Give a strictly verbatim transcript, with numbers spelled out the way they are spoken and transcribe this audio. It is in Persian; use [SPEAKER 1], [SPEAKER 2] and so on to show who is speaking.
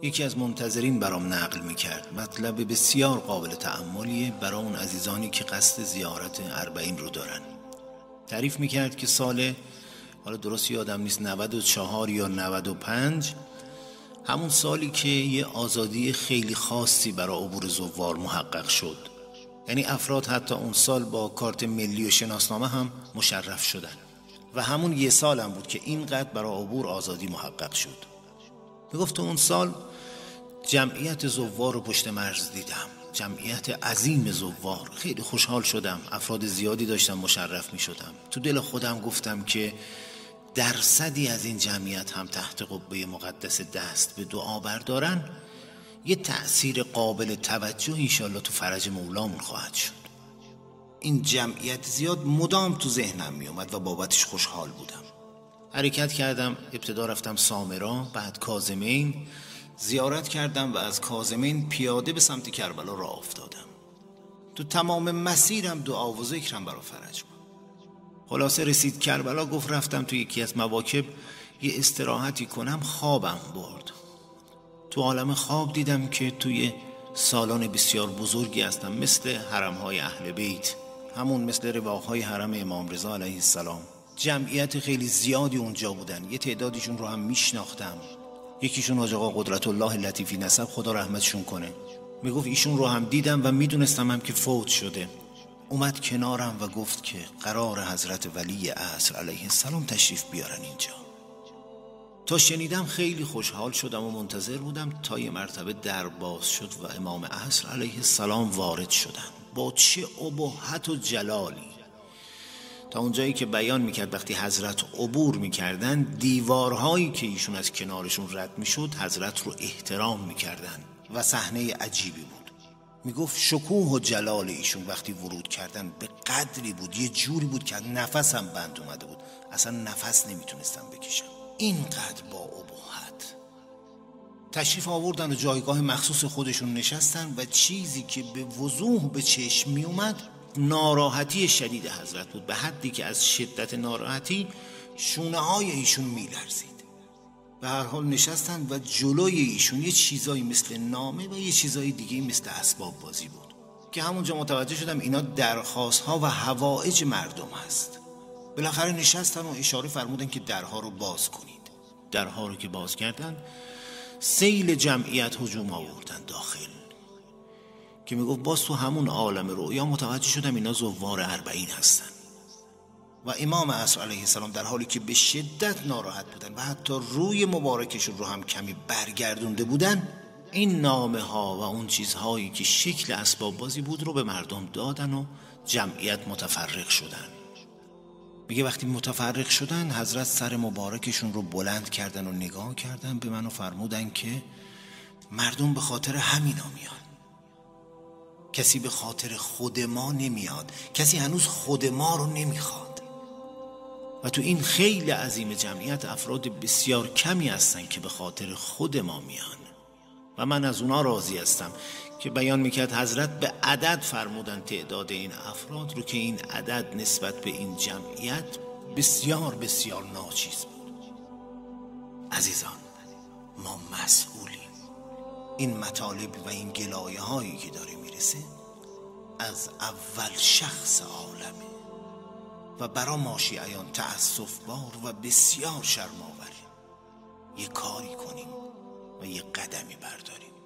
[SPEAKER 1] یکی از منتظرین برام نقل میکرد. مطلب بسیار قابل تأملیه برای اون عزیزانی که قصد زیارت اربعین رو دارن. تعریف میکرد که سال، حالا درست یادم نیست، نود و چهار یا نود و پنج، همون سالی که یه آزادی خیلی خاصی برای عبور زوار محقق شد. یعنی افراد حتی اون سال با کارت ملی و شناسنامه هم مشرف شدن و همون یه سال هم بود که اینقدر برای عبور آزادی محقق شد. میگفت اون سال جمعیت زوار رو پشت مرز دیدم، جمعیت عظیم زوار. خیلی خوشحال شدم، افراد زیادی داشتم مشرف می شدم. تو دل خودم گفتم که درصدی از این جمعیت هم تحت قبه مقدس دست به دعا بردارن، یه تأثیر قابل توجه انشالله تو فرج مولامون خواهد شد. این جمعیت زیاد مدام تو ذهنم می اومد و بابتش خوشحال بودم. حرکت کردم، ابتدا رفتم سامرا، بعد کاظمین، زیارت کردم و از کاظمین پیاده به سمت کربلا راه افتادم. تو تمام مسیرم دعا و ذکرم برا فرج بود. خلاصه رسید کربلا، گفت رفتم تو یکی از مواکب یه استراحتی کنم، خوابم برد. تو عالم خواب دیدم که توی سالن بسیار بزرگی هستم، مثل حرمهای اهل بیت، همون مثل رواقهای حرم امام رضا علیه السلام. جمعیت خیلی زیادی اونجا بودن، یه تعدادیشون رو هم میشناختم. یکیشون حاج آقا قدرت الله لطیفی نسب، خدا رحمتشون کنه، میگفت ایشون رو هم دیدم و میدونستم هم که فوت شده. اومد کنارم و گفت که قرار حضرت ولی عصر علیه السلام تشریف بیارن اینجا. تا شنیدم خیلی خوشحال شدم و منتظر بودم تا یه مرتبه در باز شد و امام عصر علیه السلام وارد شدن با چه ابهت و جلالی. تا اونجایی که بیان میکرد وقتی حضرت عبور میکردن، دیوارهایی که ایشون از کنارشون رد میشد حضرت رو احترام میکردن و صحنه عجیبی بود. میگفت شکوه و جلال ایشون وقتی ورود کردن به قدری بود، یه جوری بود که نفسم بند اومده بود، اصلا نفس نمیتونستم بکشم، اینقدر با ابهت. تشریف آوردن و جایگاه مخصوص خودشون نشستن و چیزی که به وضوح به چشم می اومد ناراحتی شدید حضرت بود، به حدی که از شدت ناراحتی شونه های ایشون می لرزید. به هر حال نشستن و جلوی ایشون یه چیزایی مثل نامه و یه چیزایی دیگه مثل اسباب بازی بود که همونجا متوجه شدم اینا درخواست ها و حوائج مردم هست. بالاخره نشستن و اشاره فرمودن که درها رو باز کنید. درها رو که باز کردن، سیل جمعیت هجوم آوردن داخل، که میگفت باز تو همون عالم رؤیا متوجه شدم اینا زوار اربعین هستن. و امام عصر علیه السلام در حالی که به شدت ناراحت بودن و حتی روی مبارکشون رو هم کمی برگردونده بودن، این نامه ها و اون چیزهایی که شکل اسباب بازی بود رو به مردم دادن و جمعیت متفرق شدن. میگه وقتی متفرق شدن، حضرت سر مبارکشون رو بلند کردن و نگاه کردن به من و فرمودن که مردم به خاطر همینا میان، کسی به خاطر خود ما نمیاد، کسی هنوز خود ما رو نمیخواد. و تو این خیلی عظیم جمعیت افراد بسیار کمی هستن که به خاطر خود ما میان و من از اونا راضی هستم. که بیان میکرد حضرت به عدد فرمودن تعداد این افراد رو که این عدد نسبت به این جمعیت بسیار بسیار ناچیز بود. عزیزان، ما مسئولیم. این مطالب و این گلایه هایی که داره میرسه از اول شخص عالمه و برا ما شیعیان تأسف بار و بسیار شرم‌آوره. یه کاری کنیم و یه قدمی برداریم.